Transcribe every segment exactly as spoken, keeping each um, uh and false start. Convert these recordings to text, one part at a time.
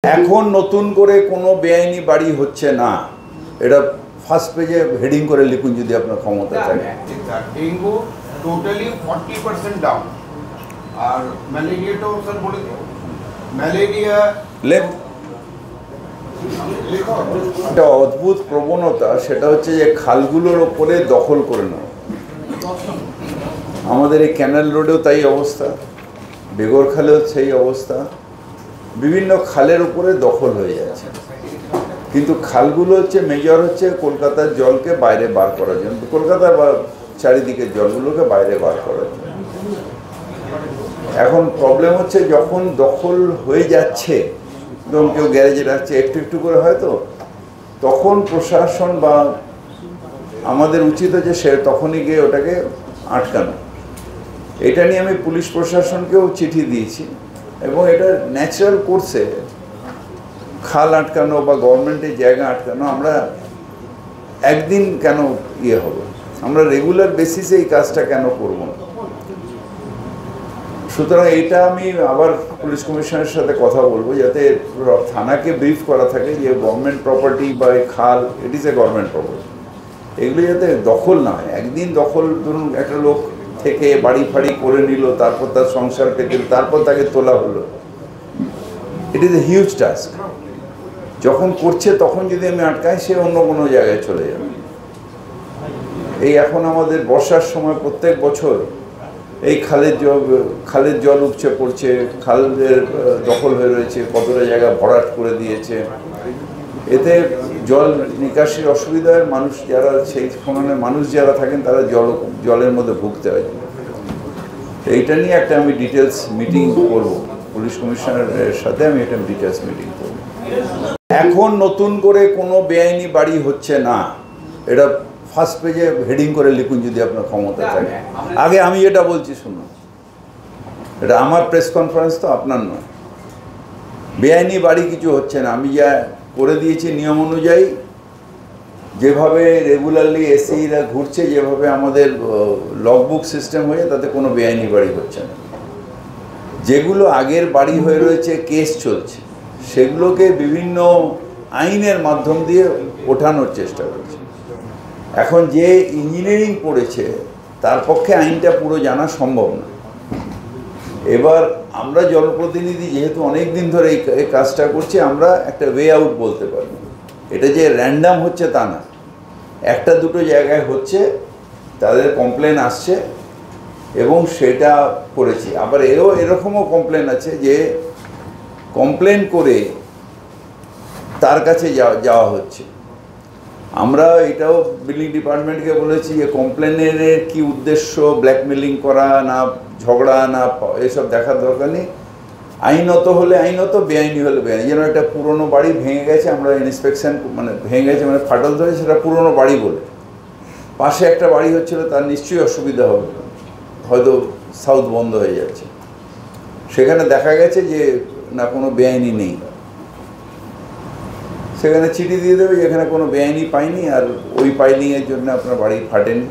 এখন নতুন করে কোনো বেআইনি বাড়ি হচ্ছে না, এটা ফার্স্ট পেজে হেডিং করে লিখুন যদি আপনার ক্ষমতা থাকে। Dengue totally forty percent down, আর ম্যালেরিয়াটাও স্যার বলে দিন। ম্যালেরিয়া লেখ একটা অদ্ভুত প্রবণতা, সেটা হচ্ছে যে খালগুলোর ওপরে দখল করে নেওয়া। আমাদের এই ক্যানাল রোডেও তাই অবস্থা, বেগরখালেও সেই অবস্থা, বিভিন্ন খালের উপরে দখল হয়ে যাচ্ছে। কিন্তু খালগুলো হচ্ছে মেজর হচ্ছে কলকাতার জলকে বাইরে বার করার জন্য, কলকাতার বা চারিদিকের জলগুলোকে বাইরে বার করার জন্য। এখন প্রবলেম হচ্ছে যখন দখল হয়ে যাচ্ছে, যখন কেউ গ্যারেজে রাখছে একটু একটু করে হয়তো, তখন প্রশাসন বা আমাদের উচিত হচ্ছে সে তখনই গিয়ে ওটাকে আটকানো। এটা নিয়ে আমি পুলিশ প্রশাসনকেও চিঠি দিয়েছি, এবং এটা ন্যাচারাল কোর্সে খাল আটকানো বা গভর্নমেন্টের জায়গা আটকানো আমরা একদিন কেন ইয়ে হবে, আমরা রেগুলার বেসিসে এই কাজটা কেন করব না। সুতরাং এইটা আমি আবার পুলিশ কমিশনারের সাথে কথা বলবো, যাতে থানাকে ব্রিফ করা থাকে যে গভর্নমেন্ট প্রপার্টি বা খাল it is a government property, এগুলো যাতে দখল না হয়। একদিন দখল, ধরুন একটা লোক থেকে বাড়ি ফাড়ি করে নিল, তারপর তার সংসার পেতে, তারপর তাকে তোলা হলো, it is a huge task. যখন করছে তখন যদি আমি আটকাই, সে অন্য কোনো জায়গায় চলে যাবে। এই এখন আমাদের বর্ষার সময় প্রত্যেক বছর এই খালের জল খালের জল উপচে পড়ছে, খালের দখল হয়ে রয়েছে, কতটা জায়গা ভরাট করে দিয়েছে। এতে জল নিকাশির অসুবিধায় মানুষ যারা সেই সময় মানুষ যারা থাকেন তারা জল জলের মধ্যে ভুগতে হয়। এইটা নিয়ে একটা আমি ডিটেলস মিটিং করব, পুলিশ কমিশনারের সাথে আমি একটা ডিটেলস মিটিং করব। এখন নতুন করে কোনো বেআইনি বাড়ি হচ্ছে না, এটা ফার্স্ট পেজে হেডিং করে লিখুন যদি আপনার ক্ষমতা থাকে। আগে আমি এটা বলছি শুনুন, এটা আমার প্রেস কনফারেন্স তো, আপনার নয়। বেআইনি বাড়ি কিছু হচ্ছে না, আমি যা করে দিয়েছি নিয়ম অনুযায়ী, যেভাবে রেগুলারলি এসিরা ঘুরছে, যেভাবে আমাদের লগবুক সিস্টেম হয়ে, তাতে কোনো বেআইনি বাড়ি হচ্ছে না। যেগুলো আগের বাড়ি হয়ে রয়েছে, কেস চলছে, সেগুলোকে বিভিন্ন আইনের মাধ্যম দিয়ে ওঠানোর চেষ্টা করছে। এখন যে ইঞ্জিনিয়ারিং পড়েছে তার পক্ষে আইনটা পুরো জানা সম্ভব না। এবার আমরা জনপ্রতিনিধি যেহেতু অনেক দিন ধরে এই কাজটা করছি, আমরা একটা ওয়ে আউট বলতে পারবো। এটা যে র্যান্ডাম হচ্ছে তা না, একটা দুটো জায়গায় হচ্ছে, তাদের কমপ্লেন আসছে এবং সেটা করেছি। আবার এও এরকমও কমপ্লেন আছে যে কমপ্লেন করে তার কাছে যাওয়া হচ্ছে। আমরা এটাও বিল্ডিং ডিপার্টমেন্টকে বলেছি যে কমপ্লেনের কি উদ্দেশ্য, ব্ল্যাকমেলিং করা না ঝগড়া না এসব দেখার দরকার নেই। আইনত হলে আইনত, বেআইনি হলে বেআইনি। যেন একটা পুরনো বাড়ি ভেঙে গেছে, আমরা ইন্সপেকশন মানে ভেঙে গেছে মানে ফাটল ধরে, সেটা পুরনো বাড়ি বলে। পাশে একটা বাড়ি হচ্ছিল, তার নিশ্চয়ই অসুবিধা হবে, হয়তো সাউথ বন্ধ হয়ে যাচ্ছে, সেখানে দেখা গেছে যে না কোনো বেআইনি নেই, সেখানে চিঠি দিয়ে দেবে যেখানে কোনো বেআইনি পাইনি, আর ওই পাইলিংয়ের জন্য আপনার বাড়ি ফাটেনি।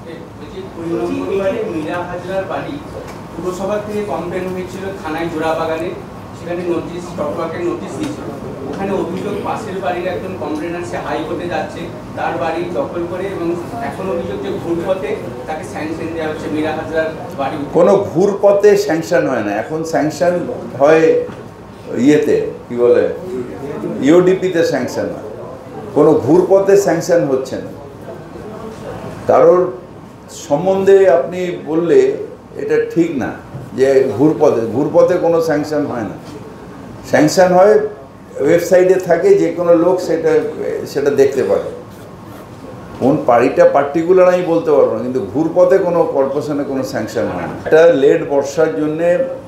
পুরসভা থেকে কমপ্লেন হয়েছিল থানায় জোড়াবাগানে, সেখানে নোটিশ স্টপওয়ার্কের নোটিশ দিয়েছিল। ওখানে অভিযোগ পাশের বাড়ির একজন কমপ্লেনার, সে হাইকোর্টে যাচ্ছে, তার বাড়ি দখল করে, এবং এখন অভিযোগ যে ঘুরপথে তাকে স্যাংশন দেওয়া হচ্ছে মীরা হাজরার বাড়ি। কোনো ঘুরপথে স্যাংশন হয় না, এখন স্যাংশন হয় ইয়েতে কি বলে ইউডিপিতে স্যাংশন হয়, কোনো ঘুরপথে স্যাংশন হচ্ছে না। কারোর সম্বন্ধে আপনি বললে এটা ঠিক না যে ঘুরপথে, ঘুরপথে কোনো স্যাংশন হয় না। স্যাংশন হয় ওয়েবসাইটে থাকে, যে কোনো লোক সেটা সেটা দেখতে পারে। কোন বাড়িটা পার্টিকুলার আমি বলতে পারবো না, কিন্তু ঘুরপথে কোনো কর্পোরেশনে কোনো স্যাংশন হয় না। এটা লেট বর্ষার জন্যে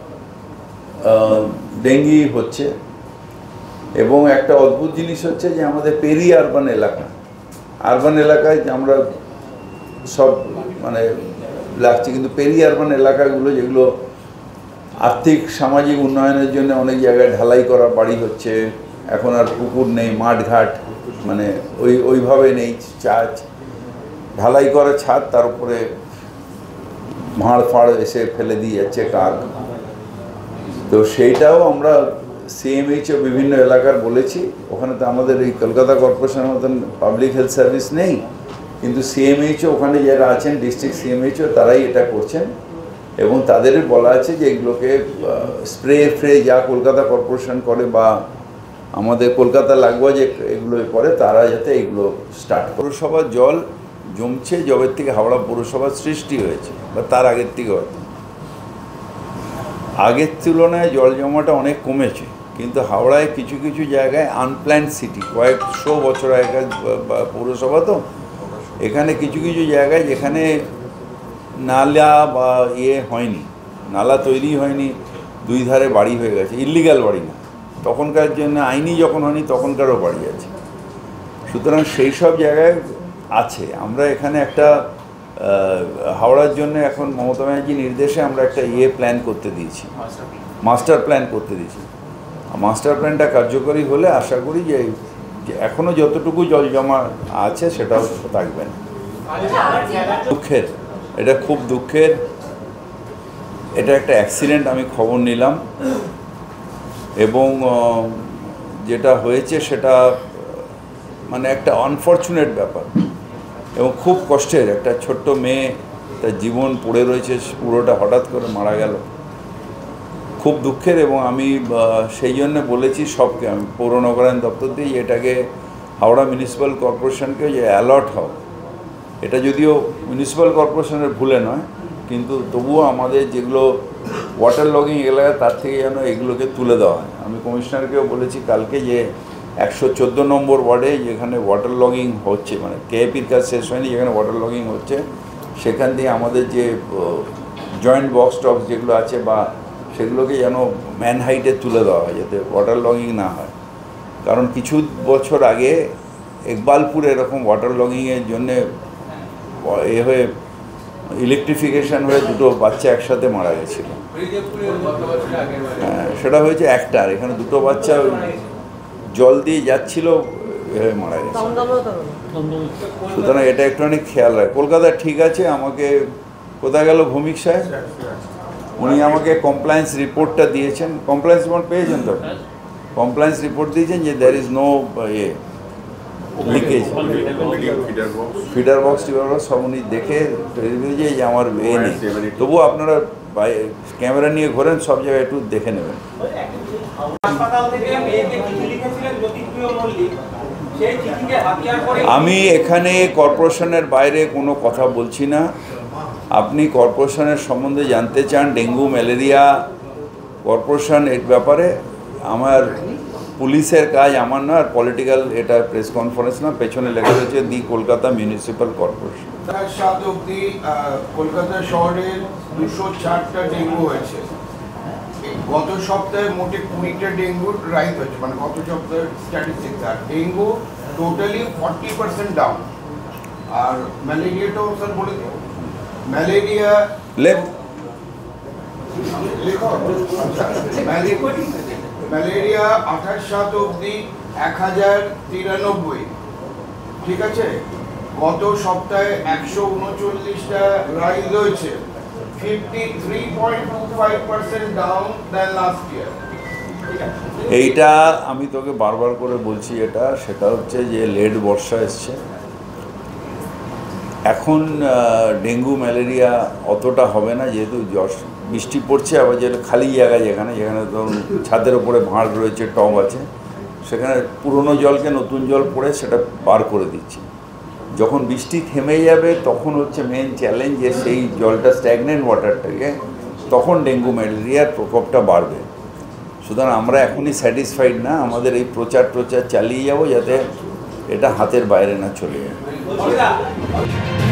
ডেঙ্গি হচ্ছে, এবং একটা অদ্ভুত জিনিস হচ্ছে যে আমাদের পেরি আরবান এলাকা, আরবান এলাকায় আমরা সব মানে লাগছে, কিন্তু পেরি আরবান এলাকাগুলো যেগুলো আর্থিক সামাজিক উন্নয়নের জন্য অনেক জায়গায় ঢালাই করা বাড়ি হচ্ছে, এখন আর পুকুর নেই, মাঠঘাট মানে ওই ওইভাবে নেই, ছাদ ঢালাই করা ছাদ, তার উপরে ভাঁড় ফাঁড় এসে ফেলে দিয়ে যাচ্ছে কাক। তো সেইটাও আমরা সিএমএইচও বিভিন্ন এলাকার বলেছি, ওখানে তো আমাদের এই কলকাতা কর্পোরেশনের মতন পাবলিক হেলথ সার্ভিস নেই, কিন্তু সিএমএইচও ওখানে যারা আছেন ডিস্ট্রিক্ট সিএমএইচও তারাই এটা করছেন এবং তাদের বলা আছে যে এগুলোকে স্প্রে ফ্রে যা কলকাতা কর্পোরেশন করে বা আমাদের কলকাতা লাগোয়া যে এগুলো করে তারা যাতে এগুলো স্টার্ট। পৌরসভার জল জমছে জবের থেকে হাওড়া পৌরসভার সৃষ্টি হয়েছে বা তার আগের থেকে হয়তো আগের তুলনায় জল জমাটা অনেক কমেছে, কিন্তু হাওড়ায় কিছু কিছু জায়গায় আনপ্ল্যান্ড সিটি কয়েকশো বছর আগেকার পৌরসভা, তো এখানে কিছু কিছু জায়গায় যেখানে নালা বা ইয়ে হয়নি, নালা তৈরি হয়নি, দুই ধারে বাড়ি হয়ে গেছে, ইল্লিগাল বাড়ি না, তখনকার জন্য আইনি যখন হয়নি তখনকারও বাড়ি আছে, সুতরাং সেই সব জায়গায় আছে। আমরা এখানে একটা হাওড়ার জন্য এখন মমতা ব্যানার্জির নির্দেশে আমরা একটা ইয়ে প্ল্যান করতে দিয়েছি, মাস্টার প্ল্যান করতে দিয়েছি। মাস্টার প্ল্যানটা কার্যকরী হলে আশা করি যে এখনও যতটুকু জল জমা আছে সেটাও থাকবে না। দুঃখের, এটা খুব দুঃখের, এটা একটা অ্যাক্সিডেন্ট, আমি খবর নিলাম এবং যেটা হয়েছে সেটা মানে একটা আনফর্চুনেট ব্যাপার এবং খুব কষ্টের। একটা ছোট্ট মেয়ে, তার জীবন পড়ে রয়েছে, পুরোটা হঠাৎ করে মারা গেল, খুব দুঃখের। এবং আমি সেই জন্য বলেছি সবকে, আমি পৌর নগরায়ণ দপ্তর দিয়ে এটাকে হাওড়া মিউনিসিপ্যাল কর্পোরেশনকে যে অ্যালার্ট হও, এটা যদিও মিউনিসিপ্যাল কর্পোরেশনের ভুলে নয়, কিন্তু তবুও আমাদের যেগুলো ওয়াটার লগিং এলাকা তার থেকে যেন এগুলোকে তুলে দেওয়া হয়। আমি কমিশনারকেও বলেছি কালকে যে একশো চোদ্দো নম্বর ওয়ার্ডে যেখানে ওয়াটার লগিং হচ্ছে, মানে কেএপির কাজ শেষ হয়নি, যেখানে ওয়াটার লগিং হচ্ছে সেখান দিয়ে আমাদের যে জয়েন্ট বক্স টক্স যেগুলো আছে বা সেগুলোকে যেন ম্যান হাইটে তুলে দেওয়া হয় যাতে ওয়াটার লগিং না হয়। কারণ কিছু বছর আগে ইকবালপুরে এরকম ওয়াটার লগিংয়ের জন্যে এ হয়ে ইলেকট্রিফিকেশান হয়ে দুটো বাচ্চা একসাথে মারা গেছিল। হ্যাঁ, সেটা হয়েছে একটার, এখানে দুটো বাচ্চা জল দিয়ে যাচ্ছিল এভাবে মারা গেছে। সুতরাং এটা একটু অনেক খেয়াল রাখে। কলকাতা ঠিক আছে, আমাকে কোথায় গেল ভৌমিক সাহেব, উনি আমাকে কমপ্লায়েন্স রিপোর্টটা দিয়েছেন, কমপ্লায়েন্স রিপোর্ট পেয়েছেন তো, কমপ্লায়েন্স রিপোর্ট দিয়েছেন যে there is no a leakage, feeder box টিডার বক্স সব উনি দেখে যে আমার এ নেই, তবুও আপনারা ক্যামেরা নিয়ে ঘোরেন, সব জায়গায় একটু দেখে নেবেন। আমি এখানে কর্পোরেশনের বাইরে কোনো কথা বলছি না। আপনি কর্পোরেশনের সম্বন্ধে জানতে চান, ডেঙ্গু ম্যালেরিয়া কর্পোরেশন এর ব্যাপারে, আমার পুলিশের কাজ আমার না, আর পলিটিক্যাল এটা প্রেস কনফারেন্স না, পেছনে লেখা রয়েছে দি কলকাতা মিউনিসিপ্যাল কর্পোরেশন। সাত অব্দি কলকাতা শহরে দুশো চারটা ডেঙ্গু হয়েছে, গত সপ্তাহে মোটে কুড়িটা ডেঙ্গুর রাইজ হয়েছে, মানে গত সপ্তাহের স্ট্যাটিস্টিক্স। আর dengue totally forty percent down. আর ম্যালেরিয়াটাও স্যার বলে দিন, ম্যালেরিয়া ম্যালেরিয়া আঠাশ সাত অব্দি এক হাজার তিরানব্বই, ঠিক আছে। গত সপ্তাহে একশো উনচল্লিশটা রাইজ হয়েছে, fifty three point two five percent down than last year. এইটা আমি তোকে বারবার করে বলছি, এটা সেটা হচ্ছে যে লেট বর্ষা এসছে, এখন ডেঙ্গু ম্যালেরিয়া অতটা হবে না, যেহেতু বৃষ্টি পড়ছে, আবার যেটা খালি জায়গায় যেখানে যেখানে ধরুন ছাদের ওপরে ভাঁড় রয়েছে, টব আছে, সেখানে পুরনো জলকে নতুন জল পড়ে সেটা বার করে দিচ্ছি। যখন বৃষ্টি থেমে যাবে তখন হচ্ছে মেন চ্যালেঞ্জ, যে সেই জলটা স্ট্যাগনেন্ট ওয়াটারটাকে, তখন ডেঙ্গু ম্যালেরিয়ার প্রকোপটা বাড়বে। সুতরাং আমরা এখনই স্যাটিসফাইড না, আমাদের এই প্রচার প্রচার চালিয়ে যাব যাতে এটা হাতের বাইরে না চলে যায়।